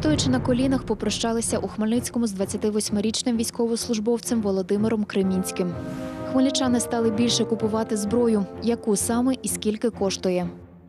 Стоячи на колінах, попрощалися у Хмельницькому з 28-річним військовослужбовцем Володимиром Кремінським. Хмельничани стали більше купувати зброю. Яку саме і скільки коштує?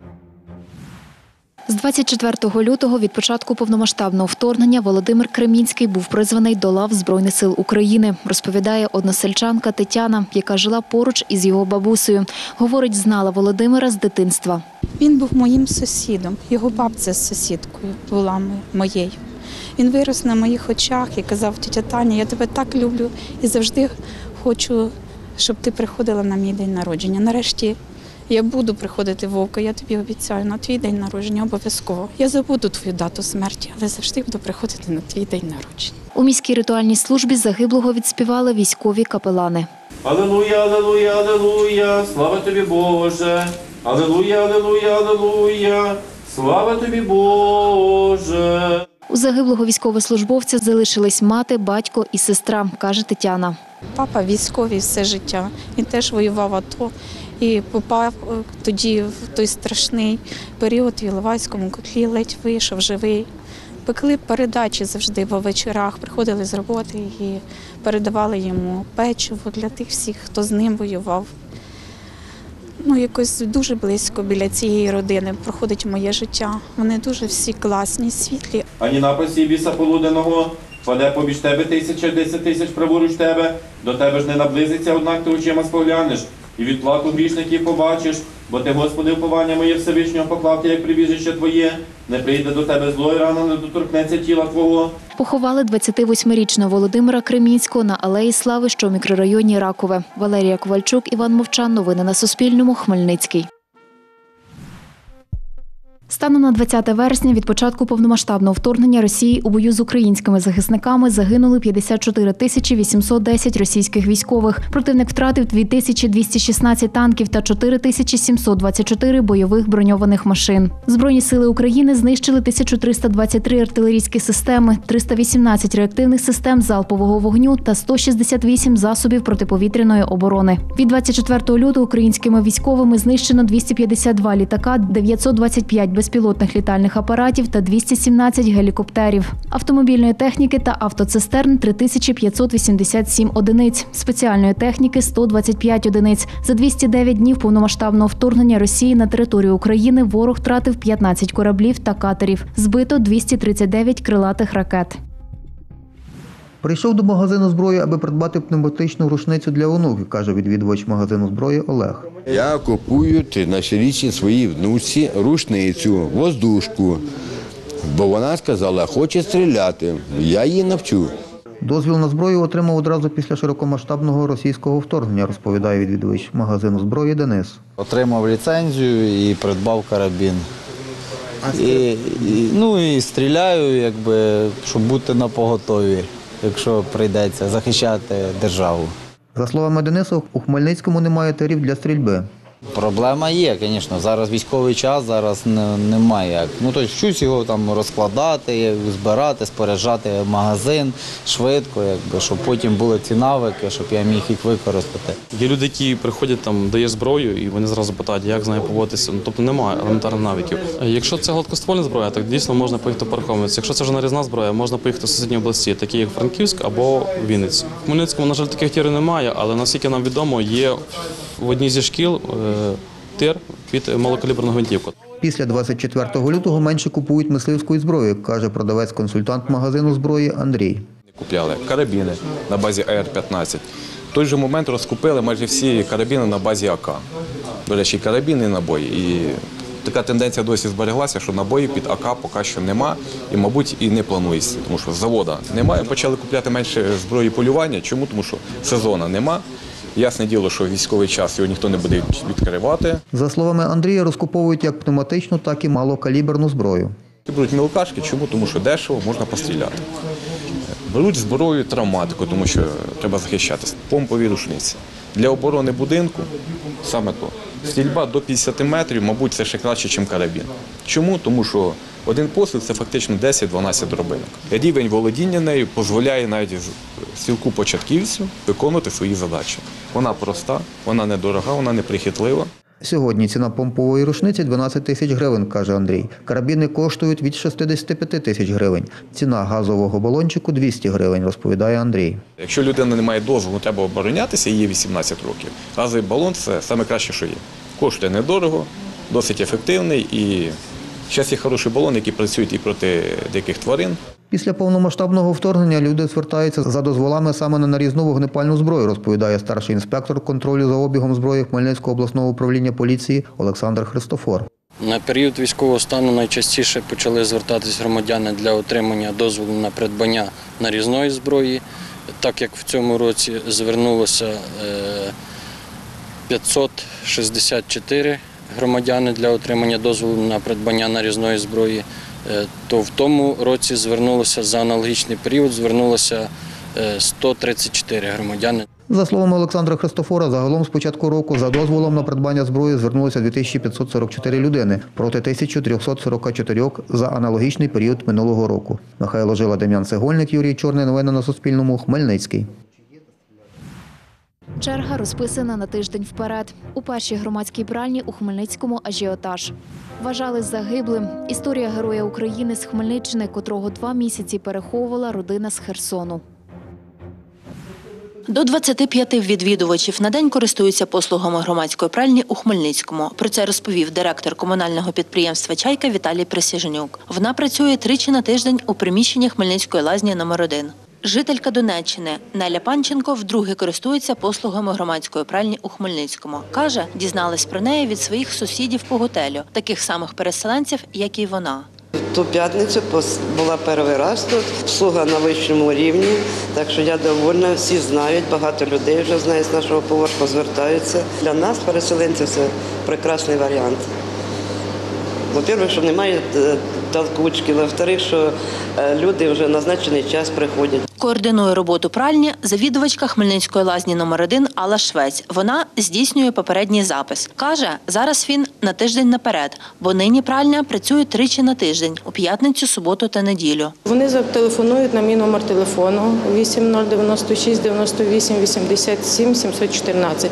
З 24 лютого від початку повномасштабного вторгнення Володимир Кремінський був призваний до лав Збройних сил України, розповідає односельчанка Тетяна, яка жила поруч із його бабусею. Говорить, знала Володимира з дитинства. Він був моїм сусідом, його бабця з сусідкою була моєю. Він вирос на моїх очах і казав: тетя Таня, я тебе так люблю і завжди хочу, щоб ти приходила на мій день народження. Нарешті я буду приходити, Вовка, я тобі обіцяю, на твій день народження обов'язково. Я забуду твою дату смерті, але завжди буду приходити на твій день народження. У міській ритуальній службі загиблого відспівали військові капелани. Алілуя, алілуя, алілуя, слава тобі, Боже! Алілуя, алілуя, алілуя, слава тобі, Боже! У загиблого військовослужбовця залишились мати, батько і сестра, каже Тетяна. Папа військовий все життя, він теж воював в АТО і попав тоді в той страшний період в Іловайському котлі, ледь вийшов живий. Пекли передачі завжди по вечорах, приходили з роботи і передавали йому печиво для тих всіх, хто з ним воював. Якось дуже близько біля цієї родини проходить моє життя. Вони дуже всі класні, світлі. Ані напасі біса полуденного, паде побіж тебе 1000, 10 тисяч праворуч тебе, до тебе ж не наблизиться, однак ти очима споглянеш, і відплату грішників побачиш, бо ти, Господи, уповання моє Всевишнього поклав ти, як прибіжище твоє, не прийде до тебе зло і рана не доторкнеться тіла твого. Поховали 28-річного Володимира Кремінського на Алеї Слави, що в мікрорайоні Ракове. Валерія Ковальчук, Іван Мовчан. Новини на Суспільному. Хмельницький. Станом на 20 вересня від початку повномасштабного вторгнення Росії у бою з українськими захисниками загинули 54 810 російських військових. Противник втратив 2216 танків та 4724 бойових броньованих машин. Збройні сили України знищили 1323 артилерійські системи, 318 реактивних систем залпового вогню та 168 засобів протиповітряної оборони. Від 24 лютого українськими військовими знищено 252 літака, 925 безпілотних літальних апаратів та 217 гелікоптерів. Автомобільної техніки та автоцистерн – 3587 одиниць. Спеціальної техніки – 125 одиниць. За 209 днів повномасштабного вторгнення Росії на територію України ворог втратив 15 кораблів та катерів. Збито 239 крилатих ракет. Прийшов до магазину зброї, аби придбати пневматичну рушницю для онуки, каже відвідувач магазину зброї Олег. Я купую 13-річній своїй внуці рушницю, воздушку, бо вона сказала, хоче стріляти, я її навчу. Дозвіл на зброю отримав одразу після широкомасштабного російського вторгнення, розповідає відвідувач магазину зброї Денис. Отримав ліцензію і придбав карабін. І стріляю, щоб бути напоготові, якщо прийдеться захищати державу. За словами Дениса, у Хмельницькому немає тирів для стрільби. Проблема є, звісно. Зараз військовий час, зараз немає як. Вчусь його там розкладати, збирати, споряджати магазин швидко, щоб потім були ці навики, щоб я міг їх використати. Є люди, які приходять, дають зброю, і вони зразу питають, як з нею поводитися. Тобто немає елементарних навиків. Якщо це гладкоствольна зброя, так дійсно можна поїхати пораховуватися. Якщо це вже нарізна зброя, можна поїхати в сусідні області, такі як Франківськ або Вінниця. В Хмельницькому, на жаль, таких тирів немає, але наскільки нам відомо, є в одній зі шкіл тир під малокаліберну гвинтівку. Після 24 лютого менше купують мисливської зброї, каже продавець-консультант магазину зброї Андрій. Купляли карабіни на базі АР-15. В той же момент розкупили майже всі карабіни на базі АК. До речі, карабіни і набої. І така тенденція досі збереглася, що набоїв під АК поки що нема і, мабуть, і не планується, тому що заводу немає. Почали купляти менше зброї полювання. Чому? Тому що сезону нема. Ясне діло, що військовий час його ніхто не буде відкривати. За словами Андрія, розкуповують як пневматичну, так і малокаліберну зброю. Беруть мілкашки, чому? Тому що дешево, можна постріляти. Беруть зброю травматику, тому що треба захищатися. Помпові рушниці. Для оборони будинку саме то. Стрільба до 50 метрів, мабуть, це ще краще, ніж карабін. Чому? Тому що один постріл – це фактично 10-12 дробинок. Рівень володіння нею дозволяє навіть стрілку-початківцю виконувати свої задачі. Вона проста, вона недорога, вона неприхитлива. Сьогодні ціна помпової рушниці – 12 тисяч гривень, каже Андрій. Карабіни коштують від 65 тисяч гривень. Ціна газового балончику – 200 гривень, розповідає Андрій. Якщо людина не має дозволу, треба оборонятися, їй є 18 років. Газовий балон – це найкраще, що є. Коштує недорого, досить ефективний і зараз є хороші балони, які працюють і проти диких тварин. Після повномасштабного вторгнення люди звертаються за дозволами саме на нарізну вогнепальну зброю, розповідає старший інспектор контролю за обігом зброї Хмельницького обласного управління поліції Олександр Христофор. На період військового стану найчастіше почали звертатись громадяни для отримання дозволу на придбання нарізної зброї. Так як в цьому році звернулося 564 громадяни для отримання дозволу на придбання нарізної зброї, то в тому році звернулося за аналогічний період 134 громадяни. За словами Олександра Христофора, загалом з початку року за дозволом на придбання зброї звернулося 2544 людини проти 1344 за аналогічний період минулого року. Михайло Жила, Дем'ян Цегольник, Юрій Чорний. Новини на Суспільному. Хмельницький. Черга розписана на тиждень вперед. У першій громадській пральні у Хмельницькому ажіотаж. Вважали загиблим. Історія Героя України з Хмельниччини, котрого 2 місяці переховувала родина з Херсону. До 25 відвідувачів на день користуються послугами громадської пральні у Хмельницькому. Про це розповів директор комунального підприємства «Чайка» Віталій Присяжнюк. Вона працює 3 на тиждень у приміщенні Хмельницької лазні номер 1. Жителька Донеччини Неля Панченко вдруге користується послугами громадської пральні у Хмельницькому. Каже, дізналась про неї від своїх сусідів по готелю, таких самих переселенців, як і вона. Ту п'ятницю була перший раз тут, обслуга на вищому рівні, так що я довольна, всі знають, багато людей вже знають з нашого поверху, звертаються. Для нас, переселенців, це прекрасний варіант. Во-первых, що немає толкучки, во-вторых, що люди вже назначений час приходять. Координує роботу пральні завідувачка Хмельницької лазні номер 1 Алла Швець. Вона здійснює попередній запис. Каже, зараз він на тиждень наперед, бо нині пральня працює 3 на тиждень – у п'ятницю, суботу та неділю. Вони зателефонують на мій номер телефону 8096 98 87 714.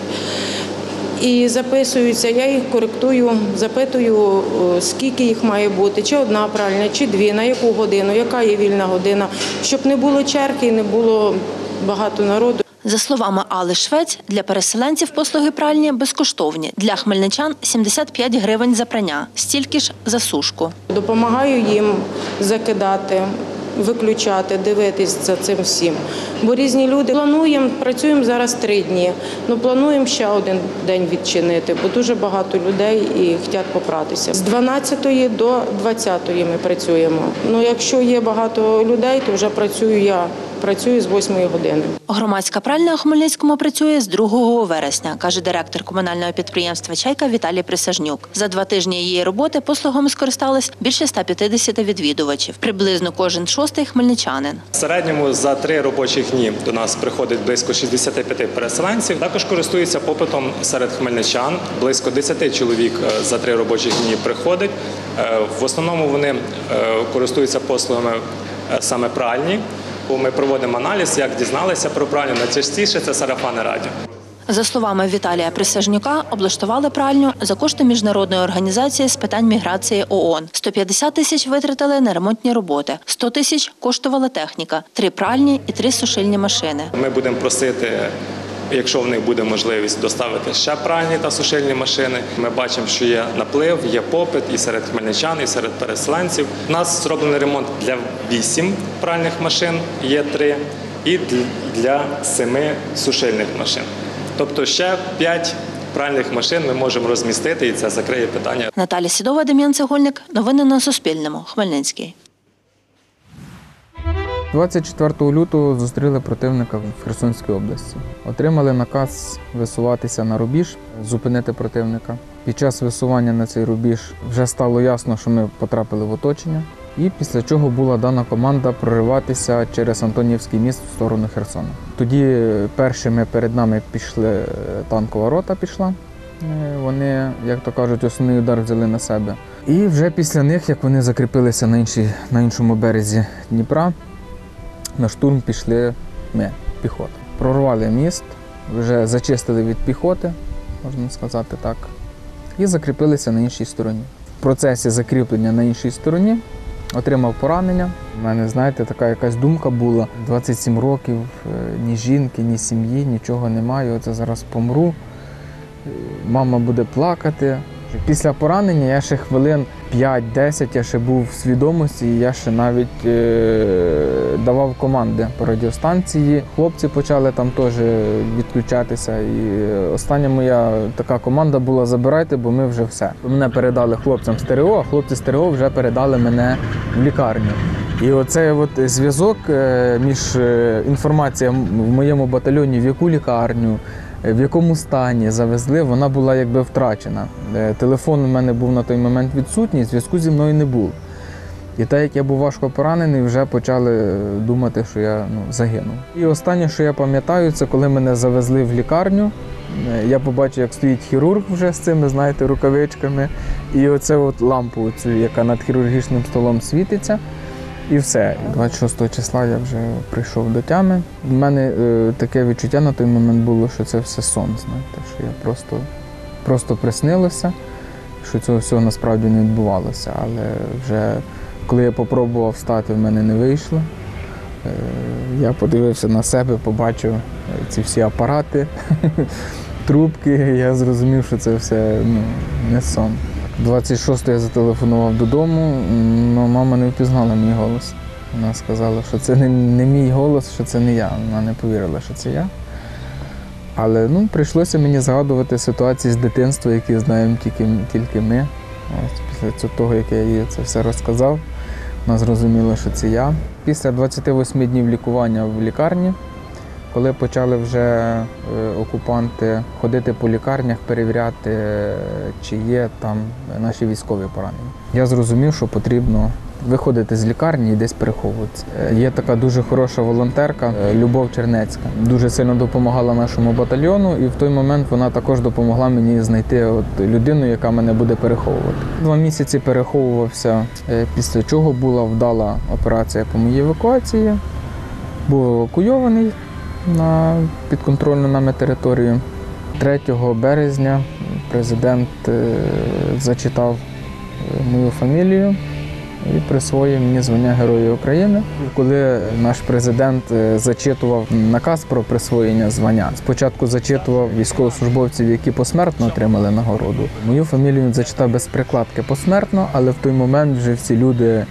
І записуються, я їх коректую, запитую, скільки їх має бути, чи одна пральня, чи 2, на яку годину, яка є вільна година, щоб не було черги і не було багато народу. За словами Алли Швець, для переселенців послуги пральні безкоштовні. Для хмельничан – 75 гривень за прання, стільки ж за сушку. Допомагаю їм закидати, виключати, дивитись за цим всім. Бо різні люди працюємо зараз 3 дні, плануємо ще 1 день відчинити, бо дуже багато людей і хочуть попратися. З 12 до 20 ми працюємо. Якщо є багато людей, то вже працюю я. Працюю з 8 години. Громадська пральня у Хмельницькому працює з 2 вересня, каже директор комунального підприємства «Чайка» Віталій Присяжнюк. За 2 тижні її роботи послугами скористались більше 150 відвідувачів. Приблизно кожен 6-й хмельничанин. В середньому за 3 робочі дні до нас приходить близько 65 переселенців. Також користуються попитом серед хмельничан. Близько 10 чоловік за 3 робочі дні приходить. В основному вони користуються послугами саме пральні. Ми проводимо аналіз, як дізналися про пральню. Найчастіше це сарафанне радіо. За словами Віталія Присяжнюка, облаштували пральню за кошти Міжнародної організації з питань міграції ООН. 150 тисяч витратили на ремонтні роботи, 100 тисяч коштувала техніка, 3 пральні і 3 сушильні машини. Ми будемо просити, якщо в них буде можливість, доставити ще пральні та сушильні машини. Ми бачимо, що є наплив, є попит і серед хмельничан, і серед переселенців. У нас зроблений ремонт для 8 пральних машин, є 3, і для 7 сушильних машин. Тобто ще 5 пральних машин ми можемо розмістити, і це закриє питання. Наталя Сідова, Дем'ян Цегольник. Новини на Суспільному. Хмельницький. 24 лютого зустріли противника в Херсонській області. Отримали наказ висуватися на рубіж, зупинити противника. Під час висування на цей рубіж вже стало ясно, що ми потрапили в оточення. І після чого була дана команда прориватися через Антонівський міст в сторону Херсона. Тоді першими перед нами пішли, танкова рота пішла. Вони, як то кажуть, основний удар взяли на себе. І вже після них, як вони закріпилися на іншому березі Дніпра, на штурм пішли ми, піхота. Прорвали міст, вже зачистили від піхоти, можна сказати так. і закріпилися на іншій стороні. В процесі закріплення на іншій стороні отримав поранення. У мене, знаєте, така якась думка була. 27 років, ні жінки, ні сім'ї, нічого немає. Оце зараз помру. Мама буде плакати. Після поранення я ще хвилин 5-10 я ще був в свідомості, і я ще навіть давав команди по радіостанції. Хлопці почали там теж відключатися. І остання моя така команда була «Забирайте, бо ми вже все». Мене передали хлопцям з ТРО, а хлопці з ТРО вже передали мене в лікарню. І оцей от зв'язок між інформацією в моєму батальйоні, в яку лікарню, в якому стані завезли, вона була якби втрачена. Телефон у мене був на той момент відсутній, зв'язку зі мною не було. І так як я був важко поранений, вже почали думати, що я загинув. І останнє, що я пам'ятаю, це коли мене завезли в лікарню. Я побачив, як стоїть хірург вже з цими, знаєте, рукавичками. І оце от лампу, цю, яка над хірургічним столом світиться. І все. 26 числа я вже прийшов до тями. У мене таке відчуття на той момент було, що це все сон, знаєте, що я просто приснилося, що цього всього насправді не відбувалося. Але вже коли я попробував встати, в мене не вийшло. Я подивився на себе, побачив ці всі апарати, трубки, я зрозумів, що це все не сон. 26-го я зателефонував додому, але мама не впізнала мій голос. Вона сказала, що це не мій голос, що це не я. Вона не повірила, що це я. Але прийшлося мені згадувати ситуації з дитинства, які знаємо тільки ми. Ось, після того, як я їй це все розказав, вона зрозуміла, що це я. Після 28 днів лікування в лікарні, коли почали вже окупанти ходити по лікарнях, перевіряти, чи є там наші військові поранені, я зрозумів, що потрібно виходити з лікарні і десь переховуватися. Є така дуже хороша волонтерка Любов Чернецька. Дуже сильно допомагала нашому батальйону, і в той момент вона також допомогла мені знайти людину, яка мене буде переховувати. 2 місяці переховувався, після чого була вдала операція по моїй евакуації. Був евакуйований на підконтрольну нами територію. 3 березня президент зачитав мою фамілію і присвоїв мені звання Героя України. Коли наш президент зачитував наказ про присвоєння звання, спочатку зачитував військовослужбовців, які посмертно отримали нагороду. Мою фамілію він зачитав без прикладки посмертно, але в той момент вже всі люди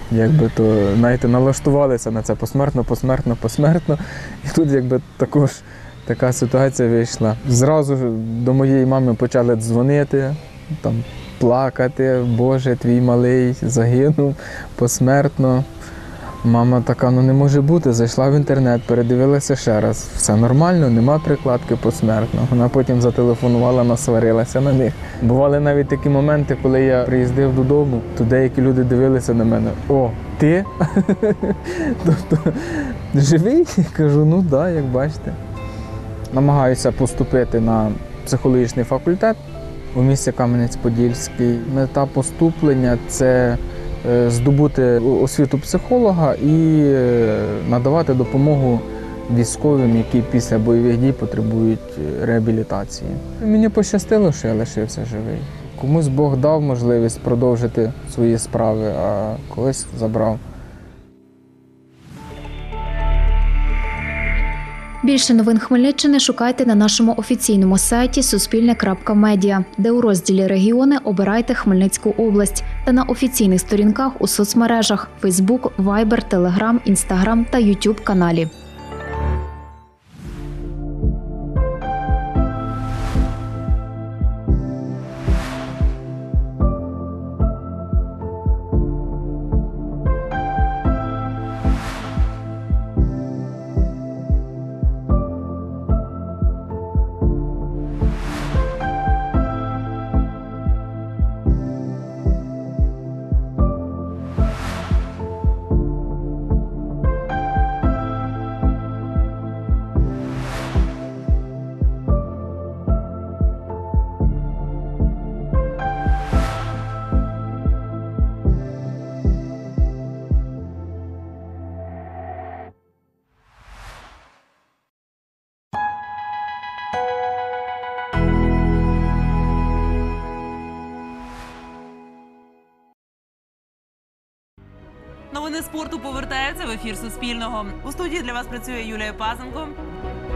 налаштувалися на це посмертно. І тут також така ситуація вийшла. Зразу до моєї мами почали дзвонити, плакати: «Боже, твій малий загинув посмертно». Мама така: не може бути, зайшла в інтернет, передивилася ще раз. Все нормально, нема прикладки посмертно. Вона потім зателефонувала, насварилася на них. Бували навіть такі моменти, коли я приїздив додому, то деякі люди дивилися на мене: «О, ти? Тобто, живий?» Кажу: «Да, як бачите». Намагаюся поступити на психологічний факультет у місті Кам'янець-Подільський. Мета поступлення – це здобути освіту психолога і надавати допомогу військовим, які після бойових дій потребують реабілітації. Мені пощастило, що я лишився живий. Комусь Бог дав можливість продовжити свої справи, а когось забрав. Більше новин Хмельниччини шукайте на нашому офіційному сайті Суспільне.Медіа, де у розділі «Регіони» обирайте Хмельницьку область та на офіційних сторінках у соцмережах – Facebook, Viber, Telegram, Instagram та YouTube каналі. Новини спорту повертаються в ефір Суспільного. У студії для вас працює Юлія Пазенко.